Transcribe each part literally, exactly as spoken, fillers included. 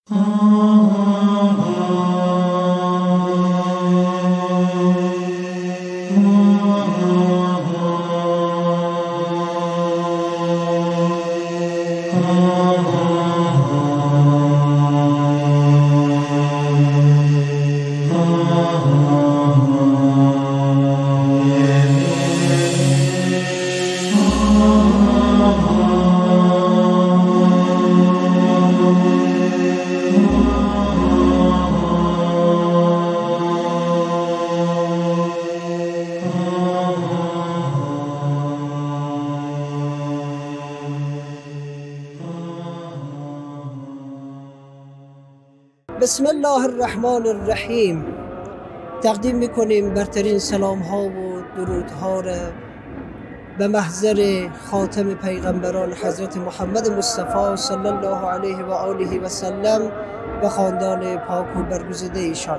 بسم الله الرحمن الرحیم. تقدیم میکنیم برترین سلام ها و درود ها را به محضر خاتم پیغمبران حضرت محمد مصطفی صلی الله علیه و آله و سلم و خاندان پاک و برگزیده ایشان.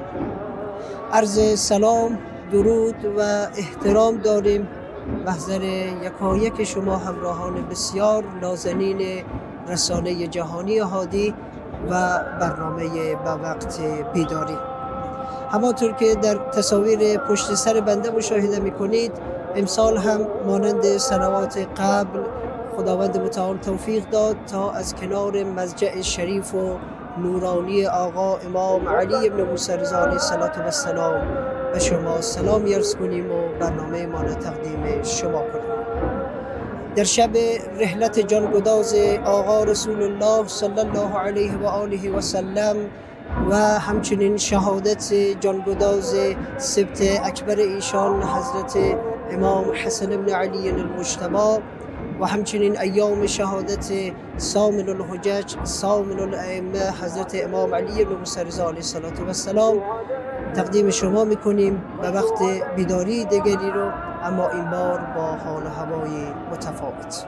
عرض سلام، درود و احترام داریم محضر یکایک شما همراهان بسیار نازنین رسانه جهانی هادی و برنامه با وقت بیداری. همانطور که در تصاویر پشت سر بنده مشاهده میکنید، امسال هم مانند سنوات قبل خداوند متعال توفیق داد تا از کنار مسجد شریف و نورانی آقا امام علی ابن موسی رضا علیه السلام به شما سلام عرض کنیم و برنامه ما را تقدیم شما کنیم. در شب رحلت جانگداز آقا رسول الله صلی الله علیه و آله و سلم و همچنین شهادت جانگداز سبط اکبر ایشان حضرت امام حسن ابن علی المجتبی و همچنین ایام شهادت سامن الحجج سامن الائمه حضرت امام علی ابن موسی رضا علیه السلام تقدیم شما میکنیم به وقت بیداری دیگری رو، اما این بار با حال و هوای متفاوت.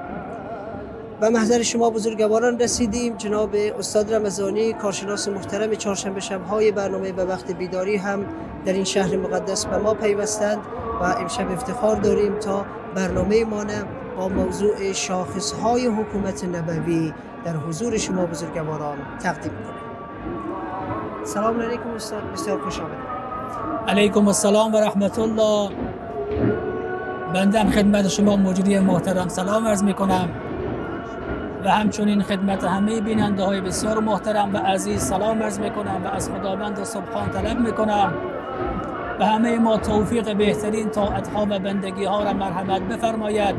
به محضر شما بزرگواران رسیدیم. جناب استاد رمضانی، کارشناس محترم چهارشنبه شب‌های برنامه به وقت بیداری هم در این شهر مقدس به ما پیوستند و امشب افتخار داریم تا برنامه ما با موضوع شاخص‌های حکومت نبوی در حضور شما بزرگواران تقدیم کنیم. سلام علیکم استاد، بسیار خوش آمدید. علیکم السلام و رحمت الله. بنده خدمت شما موجودی محترم سلام عرض می کنم و همچنین خدمت همه بیننده های بسیار محترم و عزیز سلام عرض می کنم و از خداوند سبحان طلب می کنم و همه ما توفیق بهترین طاعت ها و بندگی ها را مرحمت بفرماید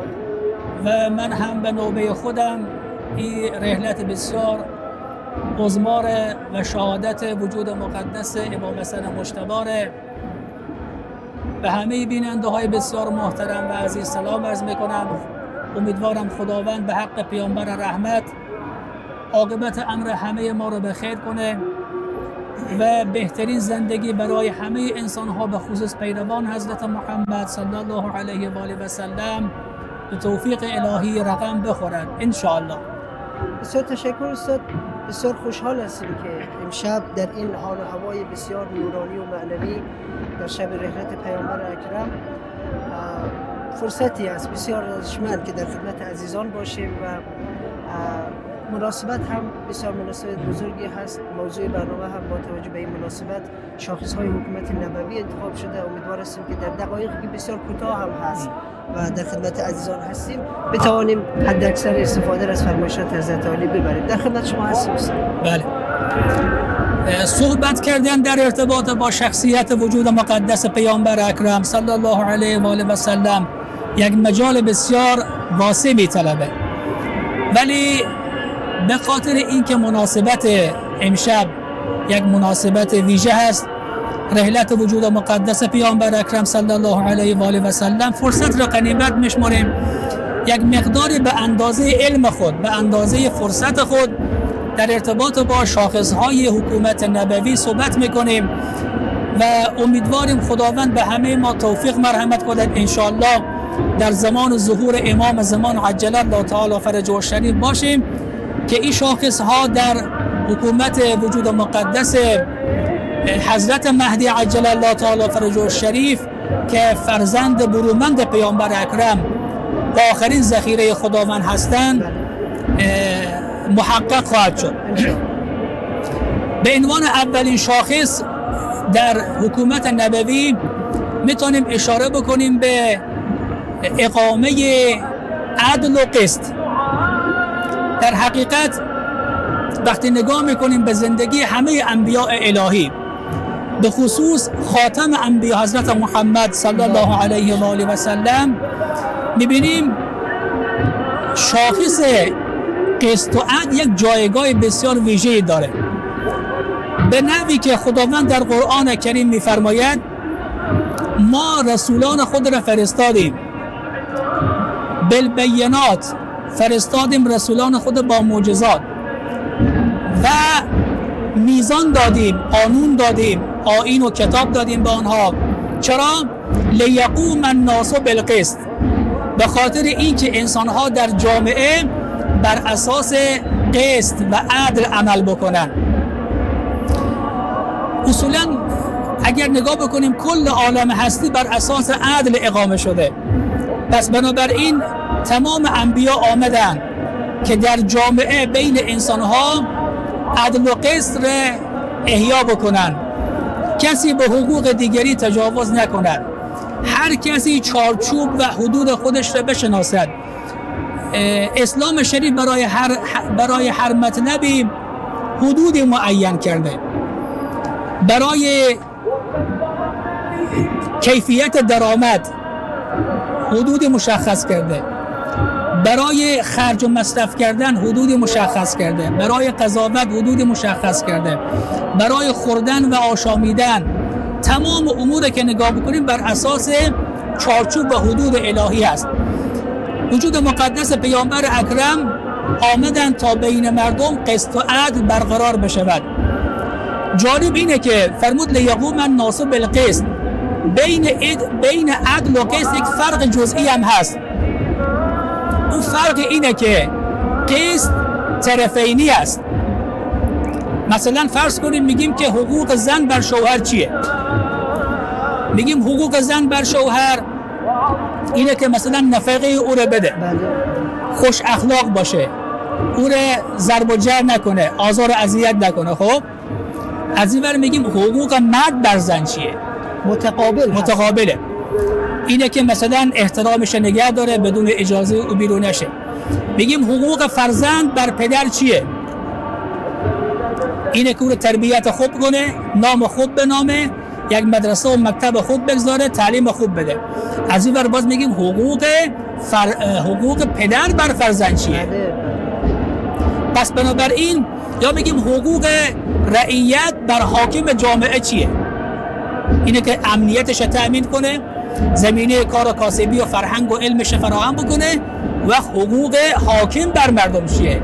و من هم به نوبه خودم این رحلت بسیار عظمار و شهادت وجود مقدس امام حسن مجتبی به همه بیننده های بسیار محترم و عزیز سلام عرض می کنم. امیدوارم خداوند به حق پیامبر رحمت عاقبت امر همه ما رو به خیر کنه و بهترین زندگی برای همه انسان ها به خصوص پیروان حضرت محمد صلی الله علیه و آله و سلم به توفیق الهی رقم بخورد ان شاء الله. بسیار تشکر استاد. بسیار خوشحال هستیم که امشب در این حال و هوای بسیار نورانی و معنوی در شب رحلت پیامبر اکرم فرصتی است بسیار ارزشمند که در خدمت عزیزان باشیم و مناسبت هم بسیار مناسبت بزرگی هست. موضوع برنامه هم با توجه به این مناسبت شاخص‌های حکومت نبوی انتخاب شده. امیدوار هستیم که در دقایقی که بسیار کوتاه هم هست و در خدمت عزیزان هستیم بتوانیم حد اکثر استفاده از فرمایشات حضرت عالی ببریم. در خدمت شما هستیم. بله. صحبت کردن در ارتباط با شخصیت وجود مقدس پیامبر اکرم صلی الله علیه و آله و سلم یک مجال بسیار واسع می‌طلبه، ولی به خاطر اینکه مناسبت امشب یک مناسبت ویژه هست، رحلت وجود مقدس پیامبر اکرم صلی الله علیه و آله و سلم، فرصت را غنیمت می‌شماریم یک مقداری به اندازه علم خود، به اندازه فرصت خود در ارتباط با شاخص‌های حکومت نبوی صحبت می‌کنیم و امیدواریم خداوند به همه ما توفیق مرحمت کند ان شاء الله در زمان ظهور امام زمان عجل الله تعالی فرجه الشریف باشیم که این شاخص‌ها در حکومت وجود مقدس حضرت مهدی عجل الله تعالی فرجه الشریف که فرزند برومند پیامبر اکرم و آخرین ذخیره خداوند هستند محقق خواهد شد. به عنوان اولین شاخص در حکومت نبوی میتونیم اشاره بکنیم به اقامه عدل و قسط. در حقیقت وقتی نگاه میکنیم به زندگی همه انبیاء الهی، به خصوص خاتم انبیا حضرت محمد صلی الله علیه و آله و سلم، میبینیم شاخص قسط و عدل یک جایگاه بسیار ویژه‌ای داره، به نحوی که خداوند در قرآن کریم میفرماید ما رسولان خود را فرستادیم، بالبینات، فرستادیم رسولان خود با معجزات و میزان دادیم، قانون دادیم، آیین و کتاب دادیم به آنها. چرا؟ لیقوم الناس بالقسط، به خاطر اینکه انسانها در جامعه بر اساس قسط و عدل عمل بکنن. اصولا اگر نگاه بکنیم کل عالم هستی بر اساس عدل اقامه شده، پس بنابراین تمام انبیا آمدن که در جامعه بین انسانها عدل و قسط را احیا بکنن، کسی به حقوق دیگری تجاوز نکند، هر کسی چارچوب و حدود خودش را بشناسد. اسلام شریف برای هر برای هر مطلبی حدود معین کرده، برای کیفیت درآمد حدود مشخص کرده، برای خرج و مصرف کردن حدود مشخص کرده، برای قضاوت حدود مشخص کرده، برای خوردن و آشامیدن، تمام امور که نگاه بکنیم بر اساس چارچوب و حدود الهی است. وجود مقدس پیامبر اکرم آمدن تا بین مردم قسط و عدل برقرار بشود. جالب اینه که فرمود لیقوم الناس بالقسط، بین بین عدل و قسط یک فرق جزئی هم هست. اون فرق اینه که قسط طرفینی است. مثلا فرض کنیم میگیم که حقوق زن بر شوهر چیه؟ میگیم حقوق زن بر شوهر اینه که مثلا نفقه او رو بده، خوش اخلاق باشه، او رو ضرب و جر نکنه، آزار و اذیت نکنه. خب از این ور میگیم حقوق مرد بر زن چیه؟ متقابل متقابله. اینه که مثلا احترامش نگه داره، بدون اجازه او بیرون نشه. میگیم حقوق فرزند بر پدر چیه؟ اینه که او رو تربیت خوب کنه، نام خوب بنامه، یک مدرسه و مکتب خوب بگذاره، تعلیم خوب بده. از این ور باز میگیم حقوق فر... حقوق پدر بر فرزند چیه؟ پس بنابراین یا میگیم حقوق رعیت بر حاکم جامعه چیه؟ اینه که امنیتش تأمین کنه، زمینه کار و کاسبی و فرهنگ و علمش فراهم بکنه، و حقوق حاکم بر مردم چیه؟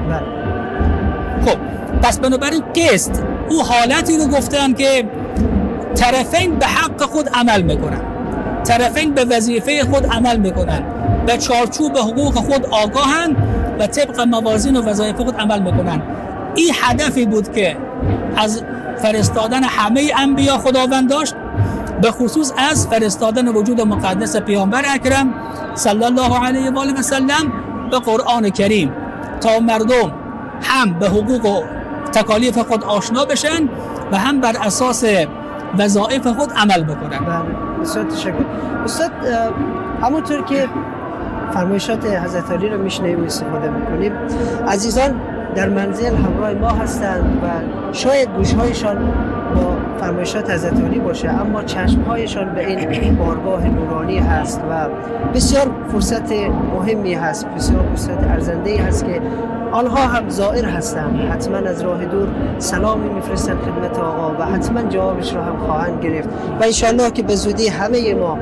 خب پس بنابراین قسط او حالتی رو گفتن که طرفین به حق خود عمل میکنن، طرفین به وظیفه خود عمل میکنن، به چارچوب حقوق خود آگاهن و طبق موازین و وظایف خود عمل میکنن. این هدفی بود که از فرستادن همه انبیا خداوند داشت، به خصوص از فرستادن وجود مقدس پیامبر اکرم صلی الله علیه و آله و سلم به قرآن کریم، تا مردم هم به حقوق و تکالیف خود آشنا بشن و هم بر اساس وظایف خود عمل بکنن. بله، بسیار تشکر. استاد، همونطور که فرمایشات حضرت علی رو میشنویم و استفاده میکنیم، عزیزان در منزل همراه ما هستند و شاید گوشهایشان با فرمایشات حضرت علی باشه، اما چشمهایشان به این بارگاه نورانی هست و بسیار فرصت مهمی هست، بسیار فرصت ارزنده‌ای هست که آنها هم زائر هستند، حتما از راه دور سلامی میفرستن خدمت آقا و حتما جوابش رو هم خواهند گرفت و انشالله که به زودی همه ما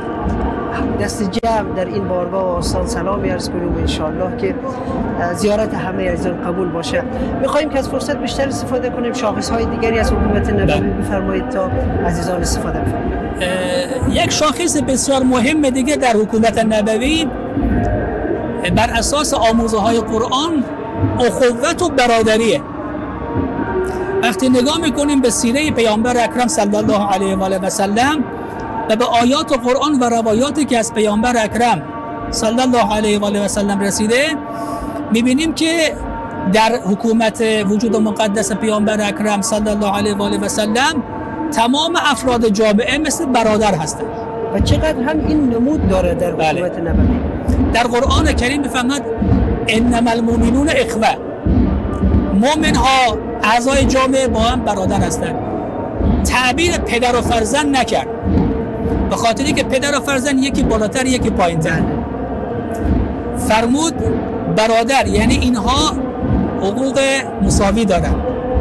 دست جمع در این بارگاه و آستان سلامی عرض کنیم و انشالله که زیارت همه عزیزان قبول باشه. میخواییم که از فرصت بیشتر استفاده کنیم، شاخص های دیگری از حکومت نبوی بفرمایید تا عزیزان استفاده بفرمایید. یک شاخص بسیار مهم دیگه در حکومت نبوی بر اساس آموزه های قرآن اخوت و برادریه. وقتی نگاه میکنیم به سیره پیامبر اکرم صلی الله علیه و آله و سلم و به آیات قرآن و روایاتی که از پیامبر اکرم صلی الله علیه و آله و سلم رسیده، میبینیم که در حکومت وجود مقدس پیامبر اکرم صلی الله علیه و آله و سلم تمام افراد جامعه مثل برادر هستند. و چقدر هم این نمود داره در حکومت نبوی. در قرآن کریم میفهمد انما المؤمنون اخوه، مؤمن ها اعضای جامعه با هم برادر هستند. تعبیر پدر و فرزند نکرد به خاطری که پدر و فرزند یکی بالاتر یکی پایین‌تر. فرمود برادر، یعنی اینها حقوق مساوی دارند،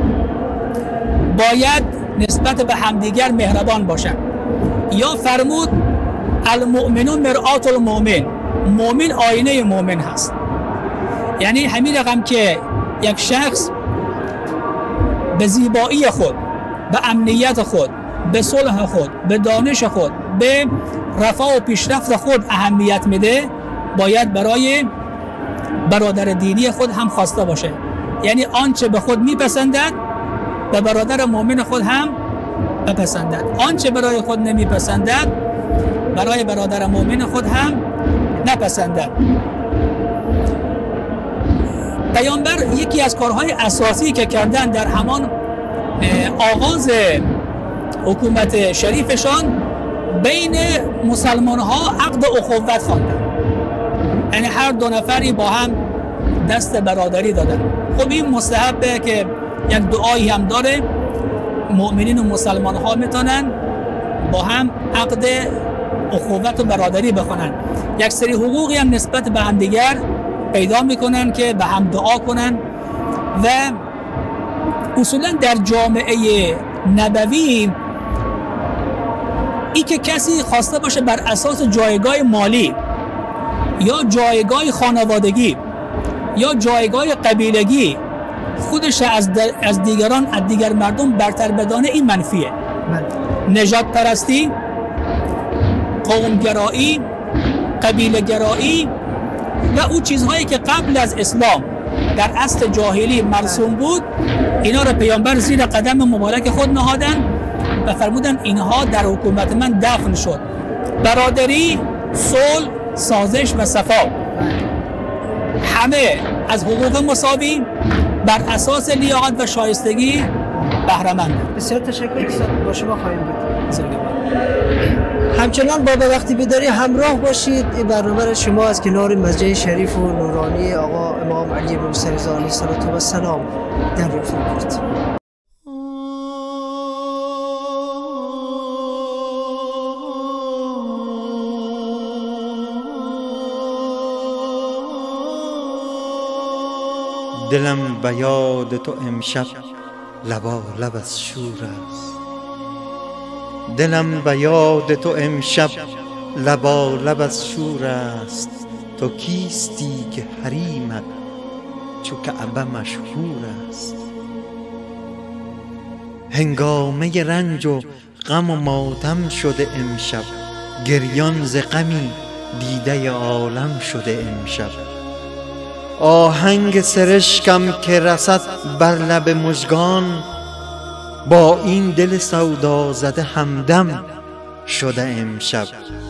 باید نسبت به همدیگر مهربان باشند. یا فرمود المؤمنون مرآت المؤمن، مؤمن آینه مؤمن هست. یعنی همین رقم که یک شخص به زیبایی خود، به امنیت خود، به صلح خود، به دانش خود، به رفاه و پیشرفت خود اهمیت میده، باید برای برادر دینی خود هم خواسته باشه. یعنی آنچه به خود میپسندد به برادر مؤمن خود هم بپسندد، آنچه برای خود نمیپسندد برای برادر مؤمن خود هم نپسندد. پیامبر یکی از کارهای اساسی که کردن در همان آغاز حکومت شریفشان بین مسلمان ها عقد اخوت خواندن، یعنی هر دو نفری با هم دست برادری دادن. خب این مستحبه که یک دعایی هم داره، مؤمنین و مسلمان ها میتونن با هم عقد اخوت و برادری بخونن، یک سری حقوقی هم نسبت به هم دیگر پیدا میکنن که به هم دعا کنن. و اصولا در جامعه نبوی ای که کسی خواسته باشه بر اساس جایگاه مالی یا جایگاه خانوادگی یا جایگاه قبیلگی خودش از, از دیگران از دیگر مردم برتر بدانه، این منفیه. نژاد پرستی، قومگرایی، قبیله گرایی و اون چیزهایی که قبل از اسلام در عصر جاهلی مرسوم بود، اینا رو پیامبر زیر قدم مبارک خود نهادن و فرمودن اینها در حکومت من دفن شد. برادری، صلح، سازش و صفا، همه از حقوق مساوی بر اساس لیاقت و شایستگی بهره مند. بسیار تشکر استاد، با شما خواهیم بود. همچنان با به وقتی بیداری همراه باشید. این برنامه را شما از کنار مسجد شریف و نورانی آقا امام علی موسی رضا علیه السلام دریافت می‌کنید. دلم به یاد تو امشب لبا لب از شور است، دلم به یاد تو امشب لبا لب از شور است. تو کیستی که حریمت چو کعبه مشهور است. هنگامه رنج و غم و ماتم شده امشب، گریان ز غمی دیده عالم شده امشب. آهنگ سرشکم که رسد بر لب مژگان، با این دل سودا زده همدم شده امشب.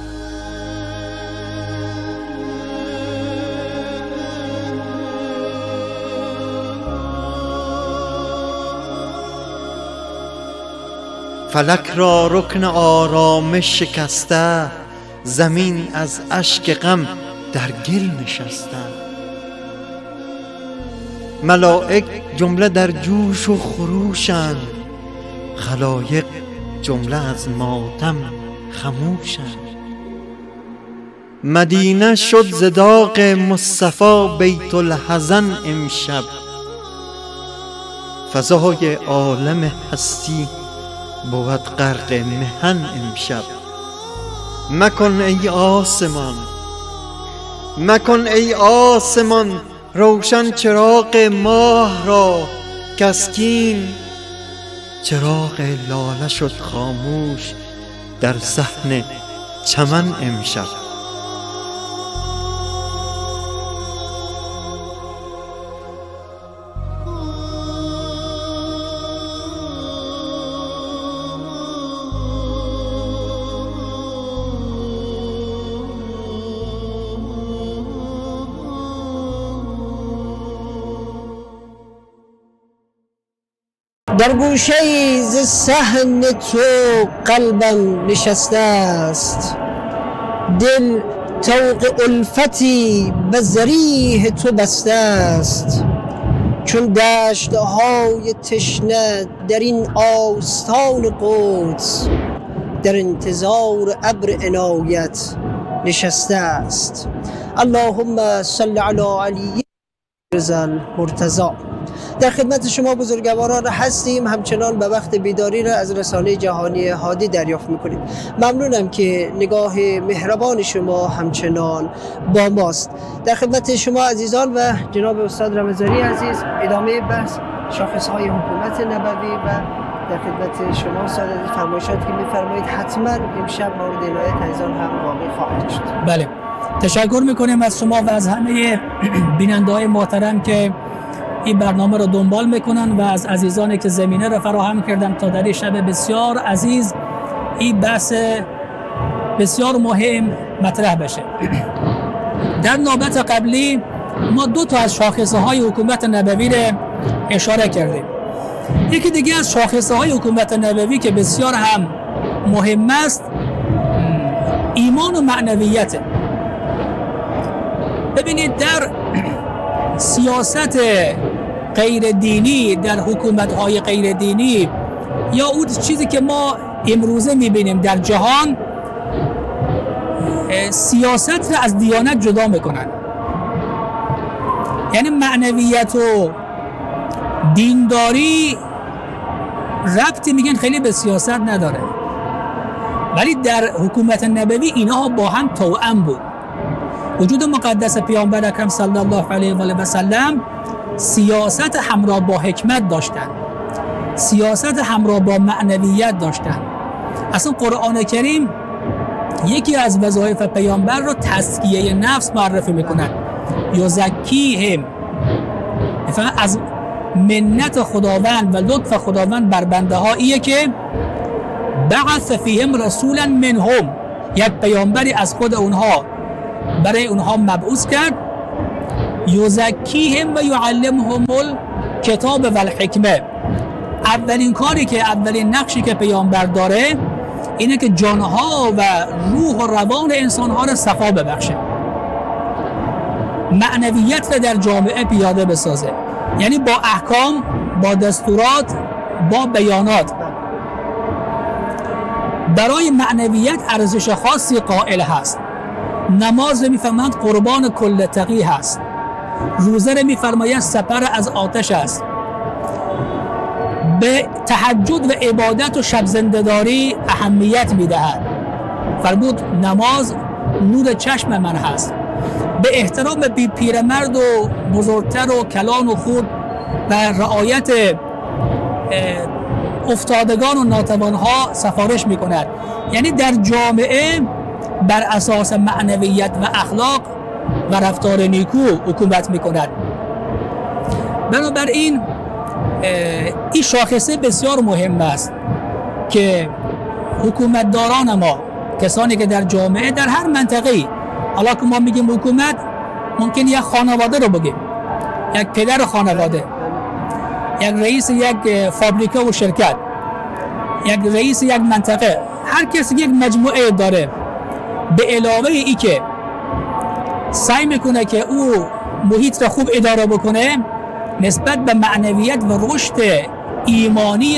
فلک را رکن آرامش شکسته، زمین از اشک غم در گل نشسته. ملائک جمله در جوش و خروشند، خلایق جمله از ماتم خموشند. مدینه شد ز داغ مصطفی بیت الحزن امشب، فضای عالم هستی بود غرق محن امشب. مکن ای آسمان، مکن ای آسمان روشن چراغ ماه را، کسکین چراغ لاله شد خاموش در صحن چمن امشب. در گوشه ز صحن تو قلبم نشسته است، دل طوق الفتی به ذریح تو بسته است. چون دشت های تشنه در این آستان قدس، در انتظار ابر عنایت نشسته است. اللهم صل علی علی رضا المرتضی. در خدمت شما بزرگواران هستیم، همچنان به وقت بیداری را از رسانه جهانی هادی دریافت میکنیم. ممنونم که نگاه مهربان شما همچنان با ماست. در خدمت شما عزیزان و جناب استاد رمضانی عزیز، ادامه بحث شاخصهای حکومت نبوی و در خدمت شما استاد عزیز فرمایشاتی که میفرمایید حتما امشب مورد عنایت عزیزان هم واقع خواهد شد. بله، تشکر میکنیم از شما و از همه بیننده های محترم که این برنامه رو دنبال میکنن و از عزیزانی که زمینه رو فراهم کردن تا در این شب بسیار عزیز این بحث بسیار مهم مطرح بشه. در نوبت قبلی ما دو تا از شاخصه های حکومت نبوی رو اشاره کردیم. یکی دیگه از شاخصه های حکومت نبوی که بسیار هم مهم است ایمان و معنویت. ببینید در سیاست غیر دینی، در حکومت های غیر دینی یا اون چیزی که ما امروزه میبینیم در جهان، سیاست را از دیانت جدا میکنن. یعنی معنویت و دینداری ربطی میگن خیلی به سیاست نداره، ولی در حکومت نبوی اینها با هم توأم بود. وجود مقدس پیامبر اکرم صلی الله علیه و آله و سلم سیاست همراه با حکمت داشتن، سیاست همراه با معنویت داشتن. اصلا قرآن کریم یکی از وظایف پیامبر رو تزکیه نفس معرفی میکنن. یزکیهم، از منت خداوند و لطف خداوند بر بنده هاییه که بعث فیهم رسولا منهم، یک پیامبری از خود اونها برای اونها مبعوث کرد. یزکیهم و یعلمهم الکتاب و الحکمه. اولین کاری که اولین نقشی که پیامبر داره اینه که جانها و روح و روان انسانها را صفا ببخشه، معنویت را در جامعه پیاده بسازه. یعنی با احکام، با دستورات، با بیانات. برای معنویت ارزش خاصی قائل هست. نماز میفهمند قربان کل تقی هست، روزه رو میفرمایند سپر از آتش است، به تهجد و عبادت و شب زنده‌داری اهمیت میدهد. فرمود نماز نور چشم من هست. به احترام بی پیرمرد و بزرگتر و کلان و خود و رعایت افتادگان و ناتوانها سفارش میکند. یعنی در جامعه بر اساس معنویت و اخلاق و رفتار نیکو حکومت میکند. بنابراین این شاخصه بسیار مهم است که حکومتداران ما، کسانی که در جامعه در هر منطقه‌ای، حالا که ما میگیم حکومت ممکن یک خانواده رو بگیم، یک پدر خانواده، یک رئیس یک فابریکه و شرکت، یک رئیس یک منطقه، هر کسی یک مجموعه داره. به علاوه ای که سعی میکنه که او محیط را خوب اداره بکنه، نسبت به معنویت و رشد ایمانی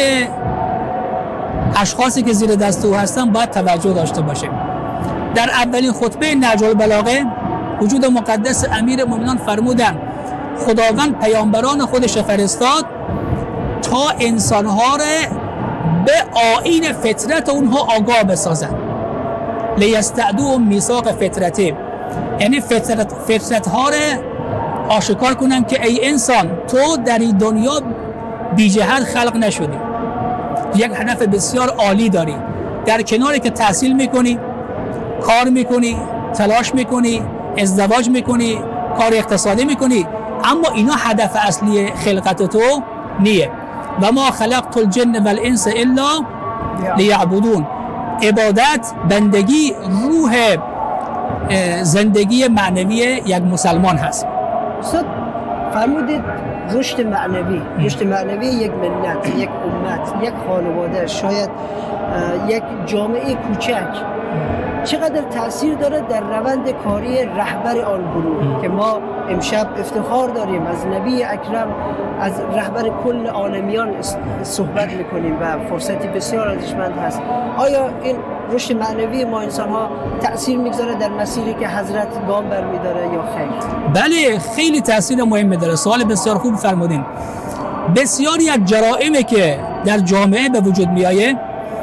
اشخاصی که زیر دست او هستن باید توجه داشته باشه. در اولین خطبه نهج البلاغه وجود مقدس امیر مومنان فرمودن خداوند پیامبران خودش فرستاد تا انسانها را به آیین فطرت اونها آگاه بسازند. لیستعدوا میثاق فطرته، یعنی فطرت فطرت ها را آشکار کنن که ای انسان تو در این دنیا بی جهت خلق نشدی، یک هدف بسیار عالی داری، در کناری که تحصیل میکنی، کار میکنی، تلاش میکنی، ازدواج میکنی، کار اقتصادی میکنی، اما اینا هدف اصلی خلقت تو نیه. و ما خلقت الجن والانس الا لیعبدون. عبادت، بندگی، روح زندگی معنوی یک مسلمان هست. استاد فرمودید رشد معنوی، رشد معنوی یک ملت، یک امت، یک خانواده، شاید یک جامعه کوچک چقدر تاثیر داره در روند کاری رهبر آن گروه که ما امشب افتخار داریم از نبی اکرم، از رهبر کل عالمیان صحبت میکنیم و فرصتی بسیار ارزشمند هست. آیا این رشد معنوی ما انسان ها تاثیر میگذاره در مسیری که حضرت گام برمیداره یا خیر؟ بله، خیلی تاثیر مهمی داره. سوال بسیار خوب فرمودین. بسیاری از جرائمی که در جامعه به وجود میایه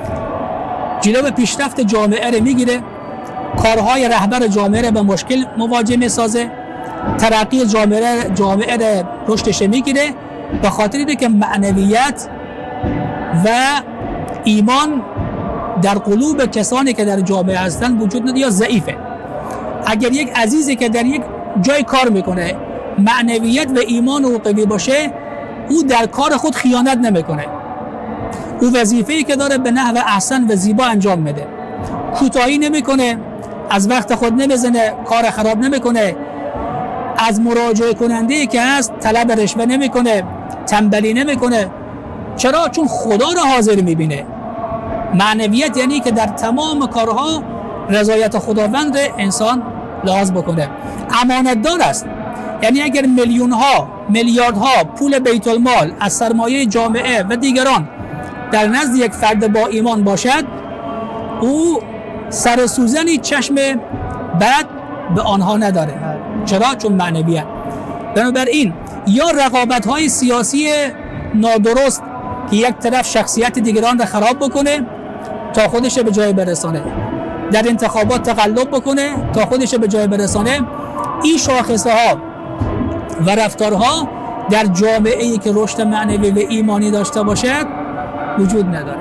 جلو پیشرفت جامعه رو میگیره، کارهای رهبر جامعه رو به مشکل مواجه میسازه، ترقی جامعه جامعه رو رشدش میگیره، به خاطر اینه که معنویت و ایمان در قلوب کسانی که در جامعه هستن وجود نداره یا ضعیفه. اگر یک عزیزی که در یک جای کار میکنه معنویت و ایمان او قوی باشه، او در کار خود خیانت نمیکنه، او وظیفه‌ای که داره به نحو احسن و زیبا انجام میده، کوتاهی نمیکنه، از وقت خود نمیزنه، کار خراب نمیکنه، از مراجعه کننده که هست طلب رشوه نمیکنه، تنبلی نمیکنه. چرا؟ چون خدا رو حاضر میبینه. معنویت یعنی که در تمام کارها رضایت خداوند انسان لحاظ بکنه. امانتدار است، یعنی اگر میلیون ها میلیاردها پول بیت المال از سرمایه جامعه و دیگران در نزد یک فرد با ایمان باشد، او سر سوزنی چشم بد به آنها نداره. چرا؟ چون معنویت. بنابراین یا رقابت های سیاسی نادرست که یک طرف شخصیت دیگران را خراب بکنه تا خودش به جای برسانه، در انتخابات تقلب بکنه تا خودش به جای برسانه، این شاخصه ها و رفتارها در جامعه ای که رشد معنوی و ایمانی داشته باشد وجود نداره.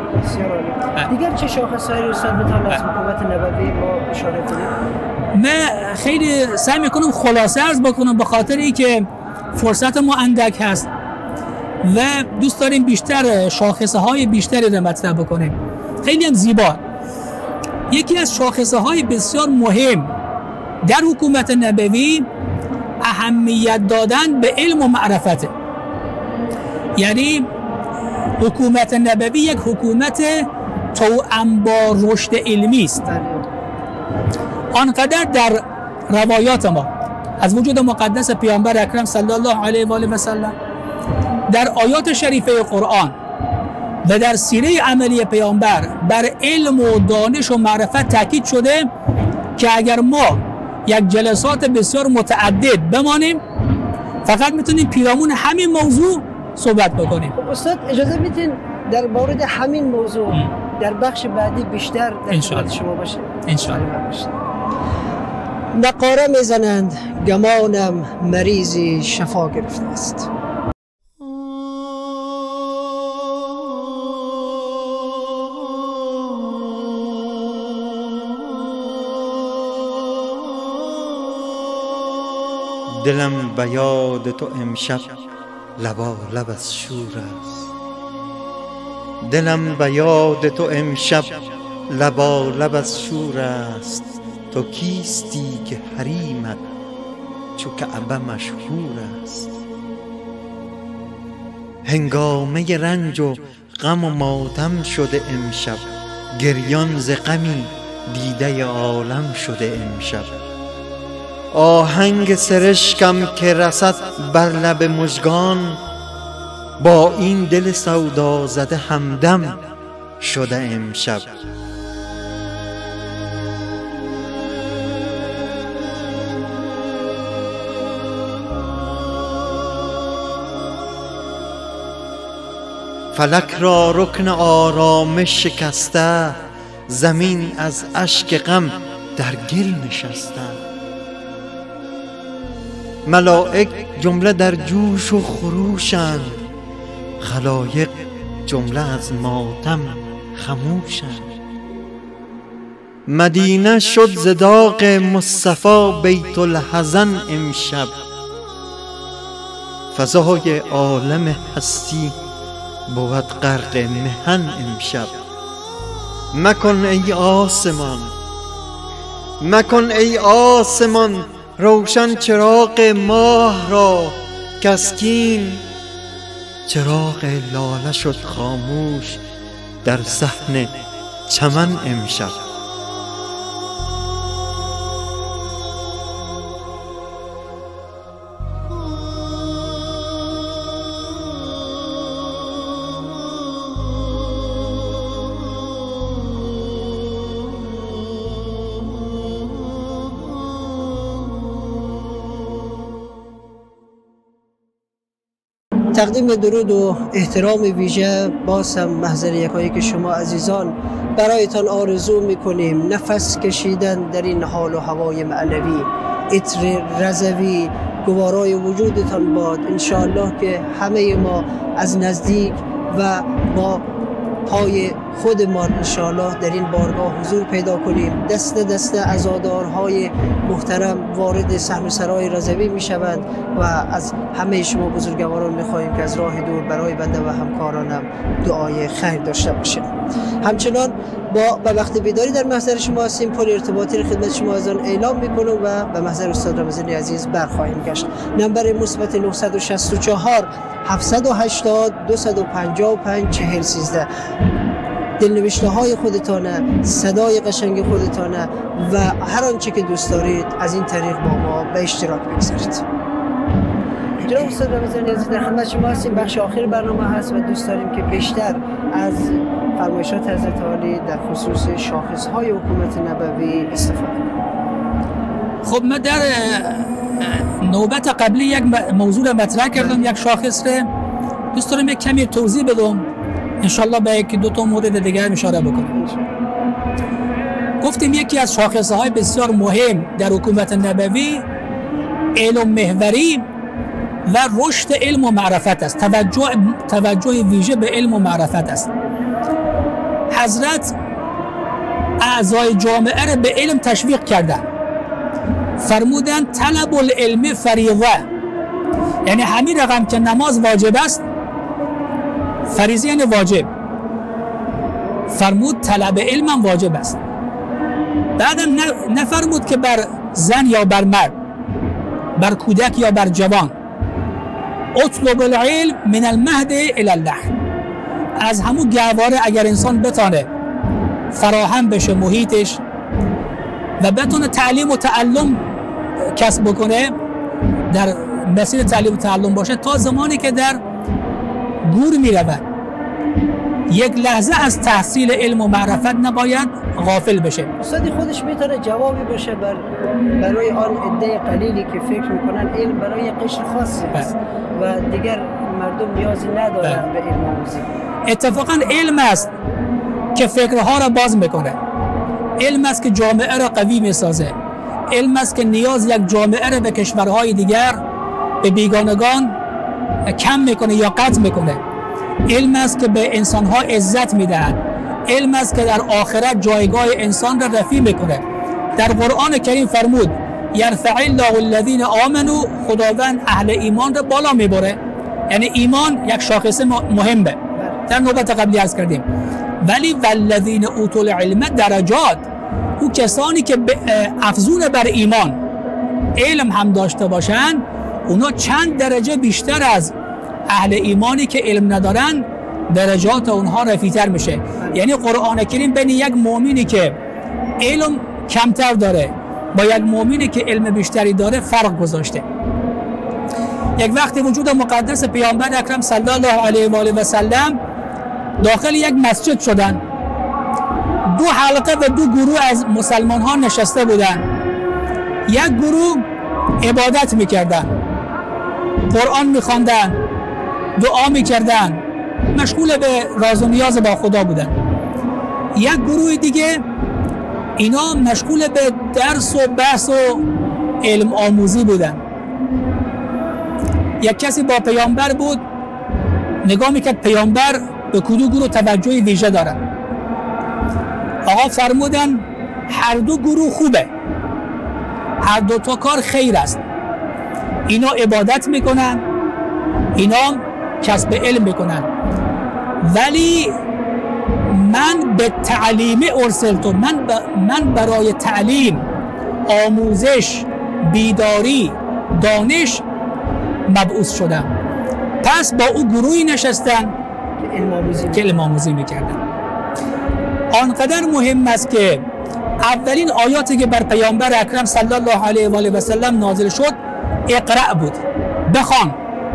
دیگر چه شاخصهایی رو استاد بتوان از حکومت نبوی ما اشاره کنیم؟ من خیلی سعی میکنم خلاصه عرض بکنم به خاطر اینکه فرصت ما اندک هست و دوست داریم بیشتر شاخصه های بیشتری رو مطرح بکنیم. خیلی هم زیبا. یکی از شاخصه های بسیار مهم در حکومت نبوی اهمیت دادن به علم و معرفته. یعنی حکومت نبوی یک حکومت توأم با رشد علمی است. آنقدر در روایات ما از وجود مقدس پیامبر اکرم صلی الله علیه و آله و سلم، در آیات شریفه قرآن و در سیره عملی پیامبر بر علم و دانش و معرفت تاکید شده که اگر ما یک جلسات بسیار متعدد بمانیم فقط میتونیم پیرامون همین موضوع صحبت بکنیم. استاد اجازه میدین در مورد همین موضوع در بخش بعدی بیشتر در خدمت شما باشه؟ انشاءالله. نقاره میزنند گمانم مریضی شفا گرفته است. دلم به یاد تو امشب لبا لب از شور است. دلم به یاد تو امشب لبا لب از شور است. تو کیستی که حریمت چو کعبه مشهور است. هنگامه رنج و غم و ماتم شده امشب، گریان ز غمی دیده عالم شده امشب. آهنگ سرشکم که رسد بر لب مژگان، با این دل سودا زده همدم شده امشب. فلک را رکن آرامش شکسته، زمین از اشک غم در گل نشسته. ملائک جمله در جوش و خروشند، خلایق جمله از ماتم خموشند. مدینه شد ز داغ مصطفی بیت الحزن امشب، فضای عالم هستی بود غرق محن امشب. مکن ای آسمان، مکن ای آسمان روشن چراغ ماه را، اشکسکین چراغ لاله شد خاموش در صحن چمن امشب. تقدیم درود و احترام ویژه باز هم محضر یکایک شما عزیزان برایتان آرزو میکنیم نفس کشیدن در این حال و هوای معنوی، عطر رضوی گوارای وجودتان باد. انشاءالله که همه ما از نزدیک و با پای خودمان انشاءالله در این بارگاه حضور پیدا کنیم. دست دست عزادارهای محترم وارد صحن سرای رضوی می شوند و از همه شما بزرگواران می خواهیم که از راه دور برای بنده و همکارانم دعای خیر داشته باشیم. همچنان با به وقت بیداری در محضر شما هستیم. پل ارتباطی خدمت شما از آن اعلام میکنم و به محضر استاد رمضانی عزیز برخواهیم گشت. نمبر مثبت نه شش چهار هفت هشت صفر دو پنج پنج چهار یک سه. دلنوشته های خودتانه، صدای قشنگ خودتانه و هر آنچه که دوست دارید از این طریق با ما به اشتراک بگذارید. جناب استاد رمضانی عزیز در خدمت شما هستیم. بخش آخر برنامه هست و دوست داریم که بیشتر از فرمایشات حضرت عالی در خصوص شاخص های حکومت نبوی استفاده کنیم. خب من در نوبت قبلی یک موضوع مطرح کردم، یک شاخص رو دوست دارم یک کمی توضیح بدم، انشالله به یک دو تا مورد دیگر اشاره بکنم. گفتیم یکی از شاخصه های بسیار مهم در حکومت نبوی علم محوری و رشد علم و معرفت است. توجه توجه ویژه به علم و معرفت است. حضرت اعضای جامعه را به علم تشویق کردند. فرمودند طلب العلم فریضه، یعنی همین رقم که نماز واجب است، فریضه یعنی واجب، فرمود طلب علم هم واجب است. بعدم نفرمود که بر زن یا بر مرد، بر کودک یا بر جوان، اطلب العلم من المهد الی اللحد، از همون گهواره اگر انسان بتانه فراهم بشه محیطش و بتونه تعلیم و تعلم کسب بکنه، در مسیر تعلیم و تعلم باشه، تا زمانی که در گور می رود یک لحظه از تحصیل علم و معرفت نباید غافل بشه. استادی خودش میتونه جوابی باشه بر برای آن عده قلیلی که فکر میکنن علم برای قشر خاصی است و دیگر مردم نیازی ندارن به علم آموزی. اتفاقا علم است که فکرها را باز میکنه، علم است که جامعه را قوی میسازه، علم است که نیاز یک جامعه را به کشورهای دیگر، به بیگانگان کم میکنه یا قطع میکنه. علم است که به انسانها عزت میدهد، علم است که در آخرت جایگاه انسان را رفیع میکنه. در قرآن کریم فرمود یرفع الله الذین آمنوا، خداوند اهل ایمان را بالا میبره، یعنی ایمان یک شاخص مهمه، در نوبت قبلی عرض کردیم. ولی والذین اوتوا العلم درجات، او کسانی که افزون بر ایمان علم هم داشته باشند، اونا چند درجه بیشتر از اهل ایمانی که علم ندارن، درجات اونها رفیع‌تر میشه. یعنی قرآن کریم بین یک مؤمنی که علم کمتر داره با یک مؤمنی که علم بیشتری داره فرق گذاشته. یک وقتی وجود مقدس پیامبر اکرم صلی الله علیه و آله و سلم داخل یک مسجد شدن، دو حلقه و دو گروه از مسلمان ها نشسته بودن. یک گروه عبادت میکردن، قرآن میخواندن، دعا میکردن، مشغول به راز و نیاز با خدا بودن. یک گروه دیگه اینا مشغول به درس و بحث و علم آموزی بودن. یک کسی با پیامبر بود، نگاه میکرد پیامبر به کدوم گروه توجه ویژه دارن. آقا فرمودن هر دو گروه خوبه، هر دو تا کار خیر است. اینا عبادت میکنن، اینا کسب علم میکنن، ولی من به تعلیم ارسلتو، من, من برای تعلیم، آموزش، بیداری، دانش مبعوث شدم. پس با او گروهی نشستن که علم آموزی میکردن. آنقدر مهم است که اولین آیاتی که بر پیامبر اکرم صلی الله علیه و آله و سلم نازل شد اقرأ بود، بخوان،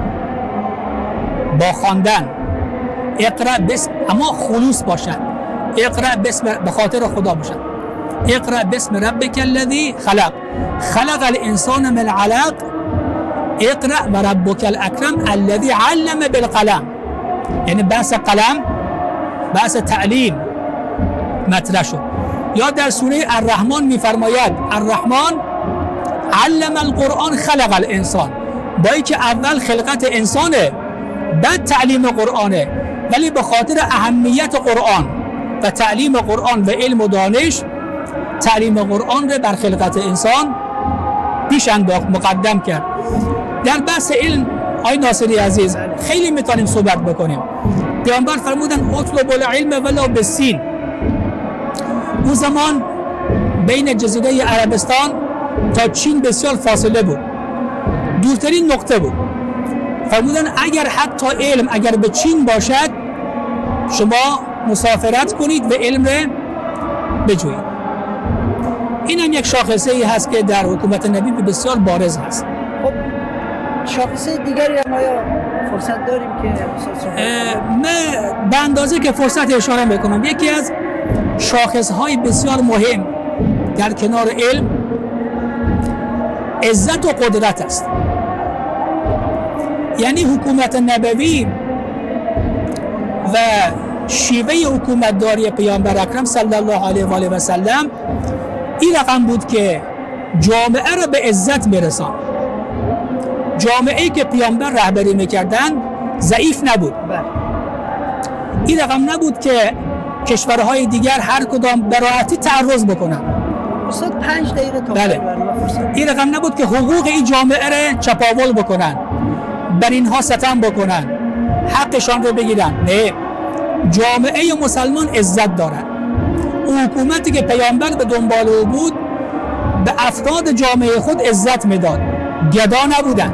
با خواندن. اقرأ بسم، اما خلوص باشد. اقرأ بسم، به خاطر خدا باشد. اقرأ بسم ربک الذی خلق، خلق الانسان من علق، اقرأ و ربک الاکرم الذی علم بالقلم. یعنی بحث قلم، بحث تعلیم مطرح شد. یا در سوره الرحمن میفرماید الرحمن علم القرآن خلق الانسان، با اینکه اول خلقت انسانه بعد تعلیم قرآنه، ولی به خاطر اهمیت قرآن و تعلیم قرآن و علم و دانش تعلیم قرآن رو بر خلقت انسان پیش انداخت، مقدم کرد. در بحث علم آی ناصری عزیز خیلی میتونیم صحبت بکنیم. پیامبر فرمودن اطلب العلم ولو بالسین. اون زمان بین جزیره عربستان تا چین بسیار فاصله بود، دورترین نقطه بود. فرمودن اگر حتی علم اگر به چین باشد شما مسافرت کنید و علم رو بجویید. این هم یک شاخصه ای هست که در حکومت نبی بسیار بارز هست. خب شاخصه دیگری هم آیا فرصت داریم که من به اندازه که فرصت اشاره میکنم، یکی از شاخص های بسیار مهم در کنار علم عزت و قدرت است. یعنی حکومت نبوی و شیوه حکومتداری پیامبر اکرم صلی الله علیه و آله و سلم این رقم بود که جامعه را به عزت میرسان. جامعه‌ای که پیامبر رهبری میکردن ضعیف نبود. این رقم نبود که کشورهای دیگر هر کدام به راحتی تعرض بکنن. استاد پنج دقیقه تا بله. این رقم نبود که حقوق این جامعه را چپاول بکنن، بر اینها ستم بکنن، حقشان رو بگیرن. نه، جامعه مسلمان عزت دارد. اون حکومتی که پیامبر به دنبال او بود به افراد جامعه خود عزت میداد، گدا نبودن.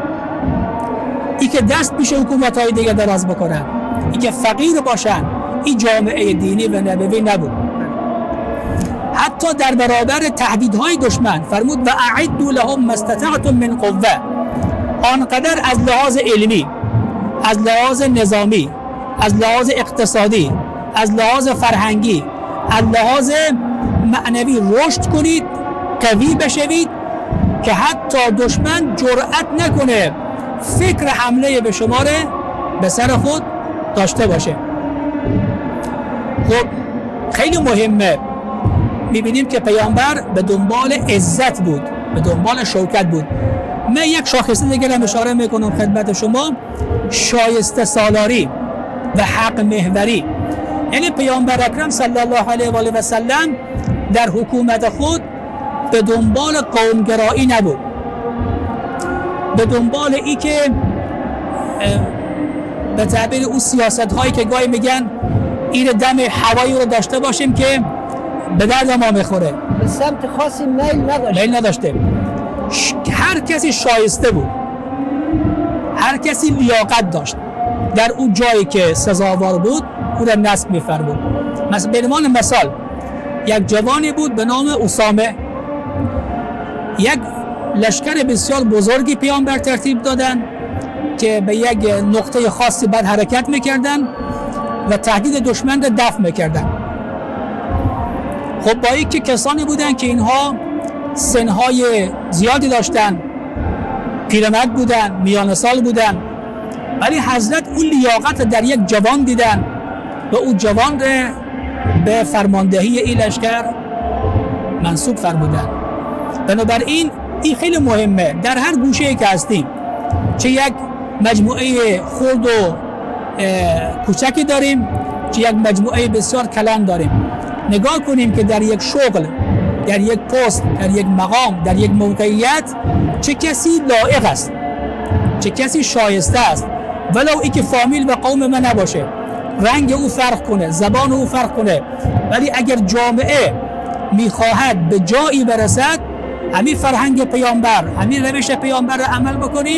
ای که دست پیش حکومت‌های دیگه دراز بکنن، ای که فقیر باشن، این جامعه دینی و نبوی نبود. حتی در برابر تهدیدهای دشمن فرمود و اعدوا لهم ما استطعتم من قوه. آنقدر از لحاظ علمی، از لحاظ نظامی، از لحاظ اقتصادی، از لحاظ فرهنگی، از لحاظ معنوی رشد کنید، قوی بشوید که حتی دشمن جرأت نکنه فکر حمله به شما به سر خود داشته باشه. خب خیلی مهمه. میبینیم که پیامبر به دنبال عزت بود، به دنبال شوکت بود. من یک شاخصه دیگر هم اشاره میکنم خدمت شما، شایسته سالاری و حق محوری. یعنی پیامبر اکرم صلی الله علیه و آله و سلم در حکومت خود به دنبال قومگرایی نبود، به دنبال ای که به تعبیر اون سیاست هایی که گاهی میگن این دم هوایی رو داشته باشیم که به درد ما میخوره، به سمت خاصی میل نداشته. میل نداشته. هر کسی شایسته بود، هر کسی لیاقت داشت در اون جایی که سزاوار بود او را نصب میفرمود. مثلا به عنوان مثال یک جوانی بود به نام اسامه، یک لشکر بسیار بزرگی پیامبر ترتیب دادن که به یک نقطه خاصی بعد حرکت میکردن و تهدید دشمن را دفع میکردن. خب با اینکه کسانی بودن که اینها سنهای زیادی داشتن، پیرمرد بودن، میان سال بودن، ولی حضرت اون لیاقت در یک جوان دیدن و اون جوان را به فرماندهی این لشکر منصوب فرمودن. بنابراین این خیلی مهمه. در هر گوشه‌ای که هستیم، چه یک مجموعه خرد و کوچکی داریم، چه یک مجموعه بسیار کلان داریم، نگاه کنیم که در یک شغل، در یک پست، در یک مقام، در یک موقعیت چه کسی لایق است، چه کسی شایسته است، ولو ای که فامیل و قوم من نباشه، رنگ او فرق کنه، زبان او فرق کنه، ولی اگر جامعه میخواهد به جایی برسد، همین فرهنگ پیامبر، همین روش پیامبر را عمل بکنیم،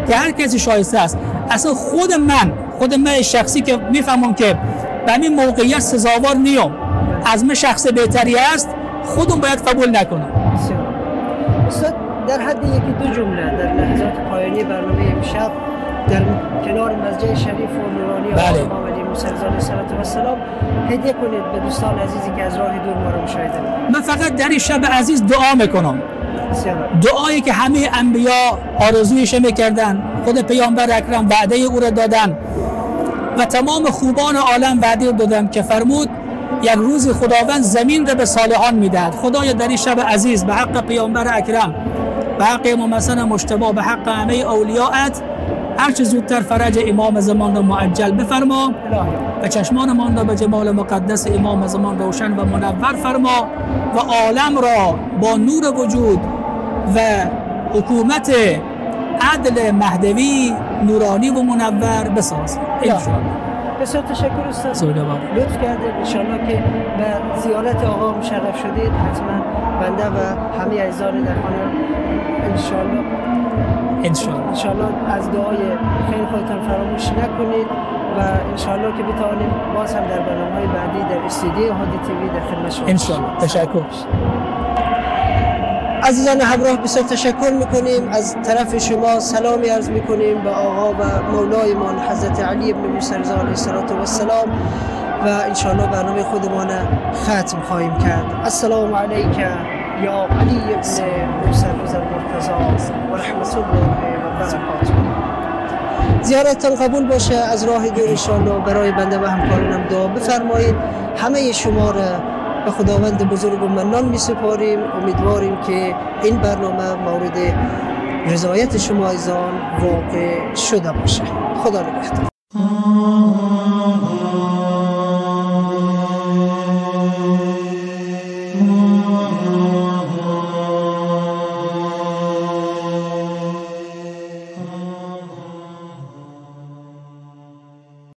که هر کسی شایسته است. اصلا خود من خود من شخصی که میفهمم که به این موقعیت سزاوار نیام، از من شخص بهتری است، خودم باید قبول نکنم. استاد در حد یکی دو جمله در لحظات پایانی برنامه امشب در کنار مسجد شریف و نورانی آقای امام علی موسی رضا علیه السلام هدیه کنید به دوستان عزیزی که از راه دور ما رو مشاهده می‌کنند. من فقط در این شب عزیز دعا میکنم، دعایی که همه انبیا آرزویش میکردن، خود پیامبر اکرم وعده او را دادن و تمام خوبان عالم وعده دادن که فرمود یک روز خداوند زمین را به صالحان میدهد. خدایا در این شب عزیز به حق پیامبر اکرم، به حق امام حسن مجتبی، به حق همه اولیاءت هر چه زودتر فرج امام زمان را معجل بفرما و چشمانمان را به جمال مقدس امام زمان روشن و منور فرما و عالم را با نور وجود و حکومت عدل مهدوی نورانی و منور بساز. بسیار تشکر استاد، لطف کردید. انشاءالله که به زیارت آقا مشرف شدید، حتما بنده و همه عزیزان در خانه انشاءالله انشاءالله انشاءالله از دعای خیر خودتان فراموش نکنید و انشاءالله که بتوانیم باز هم در برنامه‌های بعدی در استودیو هادی تیوی در خدمت شما. انشاءالله. تشکر. عزیزان همراه بسیار تشکر میکنیم. از طرف شما سلامی عرض میکنیم به آقا و مولایمان حضرت علی ابن موسی رضا علیه السلام و انشاءالله برنامه خودمان ختم خواهیم کرد. السلام علیک یا علی ابن موسی رضا المرتضی و رحمت الله و برکاته. زیارتتان قبول باشه. از راه دور انشاءالله برای بنده و همکارانم دعا بفرمایید. همه شما را به خداوند بزرگ و منان می سپاریم. امیدواریم که این برنامه مورد رضایت شما عزیزان واقع شده باشه. خدا نگهدار.